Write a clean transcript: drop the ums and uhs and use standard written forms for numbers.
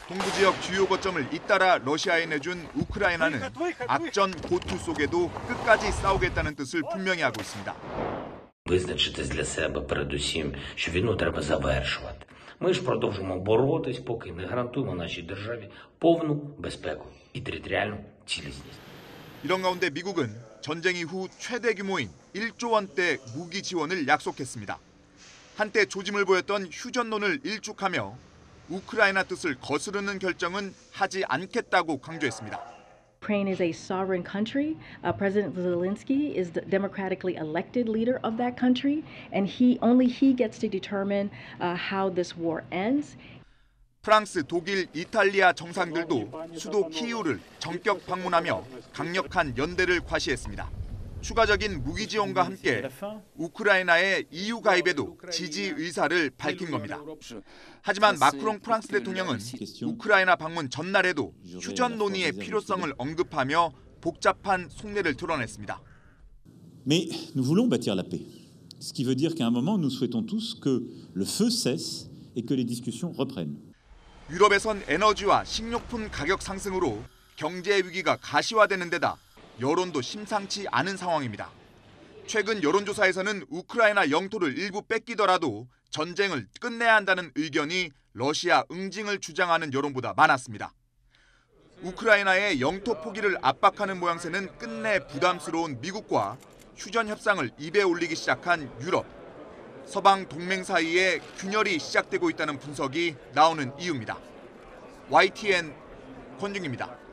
동부 지역 주요 거점을 잇따라 러시아에 내준 우크라이나는 악전 고투 속에도 끝까지 싸우겠다는 뜻을 분명히 하고 있습니다. Визначитись для себе передусім, що війну треба завершувати. Ми ж продовжимо боротись, поки не гарантуємо нашій державі повну безпеку і територіальну цілісність. 이런 가운데 미국은 전쟁 이후 최대 규모인 1조 원대 무기 지원을 약속했습니다. 한때 조짐을 보였던 휴전론을 일축하며 우크라이나 뜻을 거스르는 결정은 하지 않겠다고 강조했습니다. Ukraine is a sovereign country. President Zelensky is the democratically elected leader of that country, and only he gets to determine how this war ends. 프랑스, 독일, 이탈리아 정상들도 수도 키이우를 전격 방문하며 강력한 연대를 과시했습니다. 추가적인 무기 지원과 함께 우크라이나의 EU 가입에도 지지 의사를 밝힌 겁니다. 하지만 마크롱 프랑스 대통령은 우크라이나 방문 전날에도 휴전 논의의 필요성을 언급하며 복잡한 속내를 드러냈습니다. Mais nous voulons bâtir la paix. Ce qui veut dire qu'à un moment nous souhaitons tous que le feu cesse et que les discussions reprennent. 유럽에선 에너지와 식료품 가격 상승으로 경제 위기가 가시화되는 데다 여론도 심상치 않은 상황입니다. 최근 여론조사에서는 우크라이나 영토를 일부 뺏기더라도 전쟁을 끝내야 한다는 의견이 러시아 응징을 주장하는 여론보다 많았습니다. 우크라이나의 영토 포기를 압박하는 모양새는 끝내 부담스러운 미국과 휴전 협상을 입에 올리기 시작한 유럽. 서방 동맹 사이에 균열이 시작되고 있다는 분석이 나오는 이유입니다. YTN 권중입니다.